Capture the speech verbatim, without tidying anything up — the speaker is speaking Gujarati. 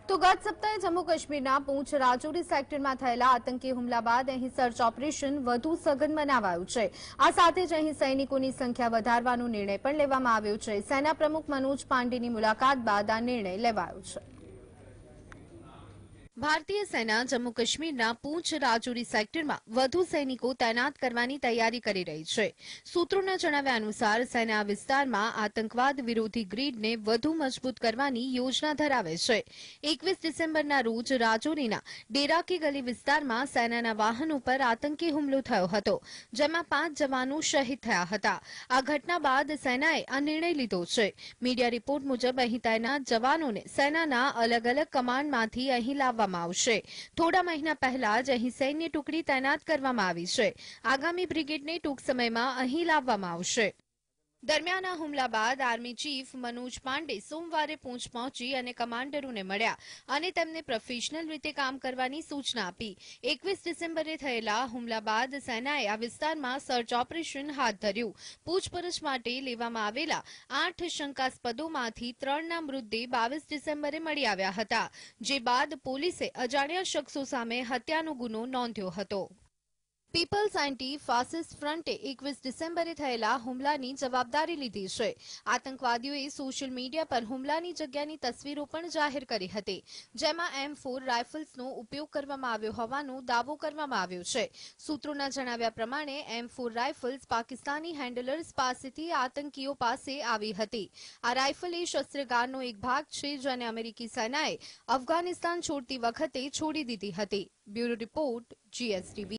તો ગત સપ્તાહે જમ્મુ કાશ્મીરના પૂંછ રાજૌરી સેક્ટરમાં થયેલા આતંકી હુમલા બાદ અહીં સર્ચ ઓપરેશન વધુ સઘન બનાવાયું છે। આ સાથે જ અહીં સૈનિકોની સંખ્યા વધારવાનો નિર્ણય પણ લેવામાં આવ્યો છે। સેના પ્રમુખ મનોજ પાંડેની મુલાકાત બાદ આ નિર્ણય લેવાયો છે। ભારતીય સેના જમ્મુ કાશ્મીરના પૂંછ રાજૌરી સેક્ટરમાં વધુ સૈનિકો તૈનાત કરવાની તૈયારી કરી રહી છે। સૂત્રોના જણાવ્યા અનુસાર સેના આ વિસ્તારમાં આતંકવાદ વિરોધી ગ્રીડને વધુ મજબૂત કરવાની યોજના ધરાવે છે। એકવીસ ડિસેમ્બરના રોજ રાજૌરીના ડેરા કી ગલી વિસ્તારમાં સેનાના વાહન ઉપર આતંકી હુમલો થયો હતો, જેમાં પાંચ જવાનો શહીદ થયા હતા। આ ઘટના બાદ સેનાએ આ નિર્ણય લીધો છે। મીડિયા રિપોર્ટ મુજબ અહીં તૈનાત જવાનોને સેનાના અલગ અલગ કમાન્ડમાંથી અહીં લાવવામાં આવશે। થોડા મહિના પહેલા જ અહીં સૈન્ય ટુકડી તૈનાત કરવામાં આવી છે। આગામી બ્રિગેડને ટૂંક સમયમાં અહીં લાવવામાં આવશે। દરમિયાન આ હુમલા બાદ આર્મી ચીફ મનોજ પાંડે સોમવારે પૂંછ પહોંચી અને કમાન્ડરોને મળ્યા અને તેમને પ્રોફેશનલ રીતે કામ કરવાની સૂચના આપી। એકવીસ ડિસેમ્બરે થયેલા હુમલા બાદ સેનાએ આ વિસ્તારમાં સર્ચ ઓપરેશન હાથ ધર્યું। પૂછપરછ માટે લેવામાં આવેલા આઠ શંકાસ્પદોમાંથી ત્રણના મૃતદેહ બાવીસ ડિસેમ્બરે મળી આવ્યા હતા, જે બાદ પોલીસે અજાણ્યા શખ્સો સામે હત્યાનો ગુનો નોંધ્યો હતો। પીપલ્સ એન્ટી ફાસિસ્ટ ફ્રન્ટે એકવીસ ડિસેમ્બરે થયેલા હુમલાની જવાબદારી લીધી છે। આતંકવાદીઓએ સોશિયલ મીડિયા પર હુમલાની જગ્યાની તસવીરો પણ જાહેર કરી હતી, જેમાં એમ ફોર રાઇફલ્સનો ઉપયોગ કરવામાં આવ્યો હોવાનો દાવો કરવામાં આવ્યો છે। સૂત્રોના જણાવ્યા પ્રમાણે M four rifles Pakistani handlers પાસેથી આતંકીઓ પાસે આવી હતી। આ રાઇફલ એ શસ્ત્રાગારનો એક ભાગ છે, જેને અમેરિકી સેનાએ અફઘાનિસ્તાન છોડતી વખતે છોડી દીધી હતી। Bureau report GSTV.